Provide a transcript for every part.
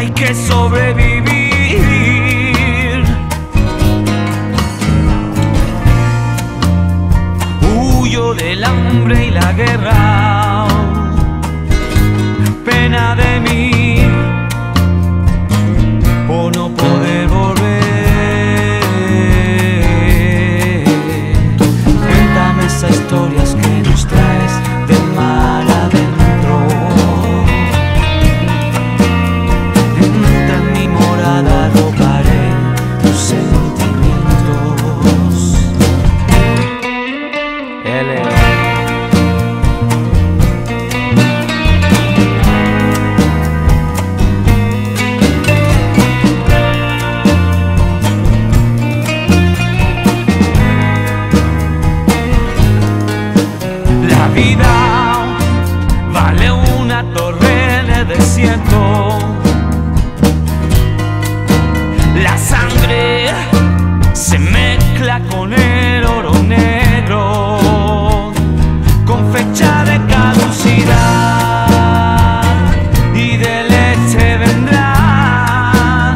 hay que sobrevivir. Huyo del hambre y la guerra, pena de mí por no poder volver. Cuéntame esas historias que nos traes del mar adentro. Entra en mi morada, robaré tus sentimientos. La vida vale una torre en el desierto. La sangre se mezcla con el oro negro, con fecha de caducidad, y del este vendrá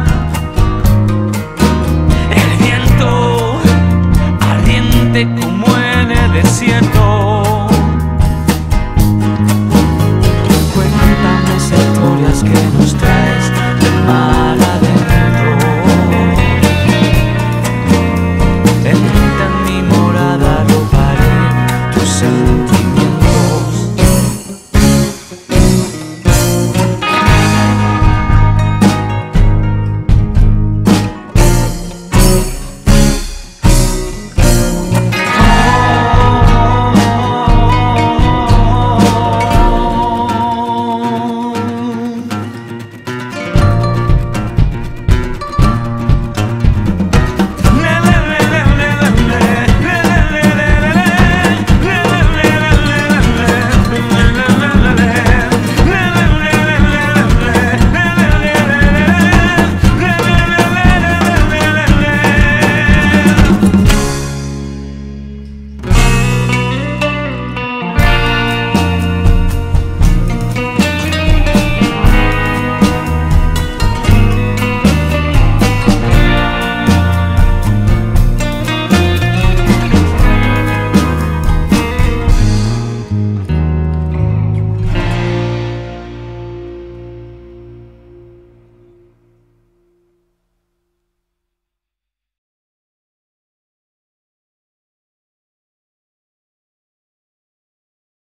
el viento ardiente como en el desierto. Cuéntame esas historias que nos traes del mar